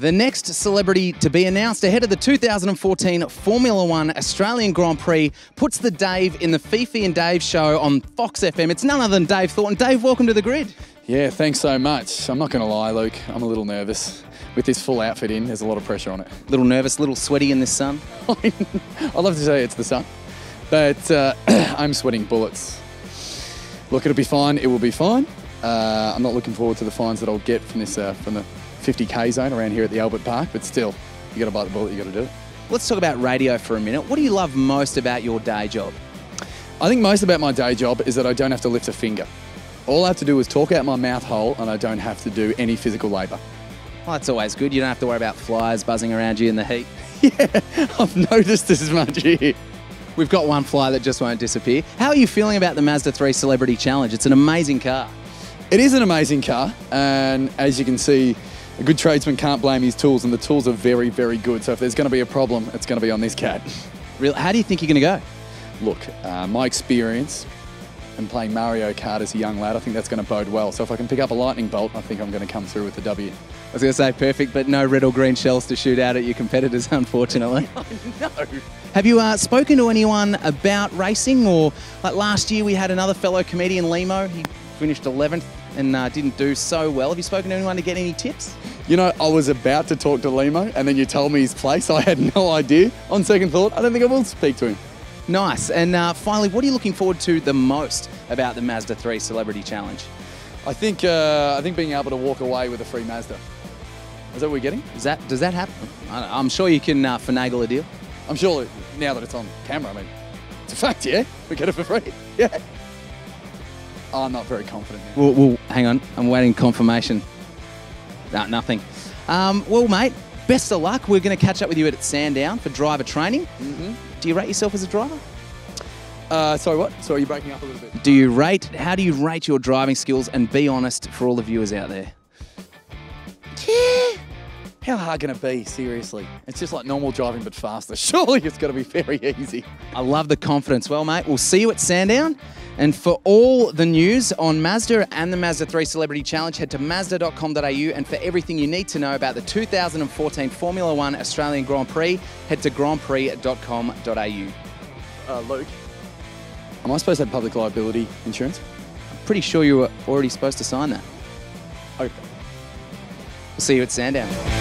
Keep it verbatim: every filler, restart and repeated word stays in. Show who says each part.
Speaker 1: The next celebrity to be announced ahead of the two thousand fourteen Formula One Australian Grand Prix puts the Dave in the Fifi and Dave show on Fox F M. It's none other than Dave Thornton. Dave, welcome to the grid.
Speaker 2: Yeah, thanks so much. I'm not going to lie, Luke. I'm a little nervous. With this full outfit in, there's a lot of pressure on it.
Speaker 1: Little nervous, little sweaty in this sun?
Speaker 2: I'd love to say it's the sun, but uh, I'm sweating bullets. Look, it'll be fine. It will be fine. Uh, I'm not looking forward to the fines that I'll get from this uh, from the fifty K zone around here at the Albert Park, but still, you got to bite the bullet, you got to do it.
Speaker 1: Let's talk about radio for a minute. What do you love most about your day job?
Speaker 2: I think most about my day job is that I don't have to lift a finger. All I have to do is talk out my mouth hole and I don't have to do any physical labour.
Speaker 1: Well, that's always good. You don't have to worry about flies buzzing around you in the heat.
Speaker 2: Yeah, I've noticed as much here.
Speaker 1: We've got one fly that just won't disappear. How are you feeling about the Mazda three Celebrity Challenge? It's an amazing car.
Speaker 2: It is an amazing car, and as you can see, a good tradesman can't blame his tools, and the tools are very, very good. So if there's going to be a problem, it's going to be on this cat.
Speaker 1: Real, how do you think you're going to go?
Speaker 2: Look, uh, my experience in playing Mario Kart as a young lad, I think that's going to bode well. So if I can pick up a lightning bolt, I think I'm going to come through with the W.
Speaker 1: I was going to say perfect, but no red or green shells to shoot out at your competitors, unfortunately.
Speaker 2: No.
Speaker 1: Have you uh, spoken to anyone about racing? Or like last year we had another fellow comedian, Limo. He finished eleventh and uh, didn't do so well. Have you spoken to anyone to get any tips?
Speaker 2: You know, I was about to talk to Limo and then you told me his place. I had no idea. On second thought, I don't think I will speak to him.
Speaker 1: Nice. And uh, finally, what are you looking forward to the most about the Mazda three Celebrity Challenge?
Speaker 2: I think uh, I think being able to walk away with a free Mazda. Is that what we're getting?
Speaker 1: Is that, does that happen? I don't know. I'm sure you can uh, finagle a deal.
Speaker 2: I'm sure now that it's on camera, I mean, it's a fact, yeah? We get it for free, yeah. Oh, I'm not very confident now.
Speaker 1: Well, well, hang on. I'm waiting confirmation. No, nothing. Um, well, mate, best of luck. We're going to catch up with you at Sandown for driver training.
Speaker 2: Mm-hmm.
Speaker 1: Do you rate yourself as a driver?
Speaker 2: Uh, sorry, what? Sorry, you're breaking up a little bit.
Speaker 1: Do you rate, how do you rate your driving skills? And be honest for all the viewers out there.
Speaker 2: Yeah. How hard can it be, seriously? It's just like normal driving, but faster. Surely it's got to be very easy.
Speaker 1: I love the confidence. Well, mate, we'll see you at Sandown. And for all the news on Mazda and the Mazda three Celebrity Challenge, head to Mazda dot com dot A U. And for everything you need to know about the two thousand fourteen Formula One Australian Grand Prix, head to Grand Prix dot com dot A U.
Speaker 2: Uh, Luke, am I supposed to have public liability insurance?
Speaker 1: I'm pretty sure you were already supposed to sign that.
Speaker 2: Okay.
Speaker 1: We'll see you at Sandown.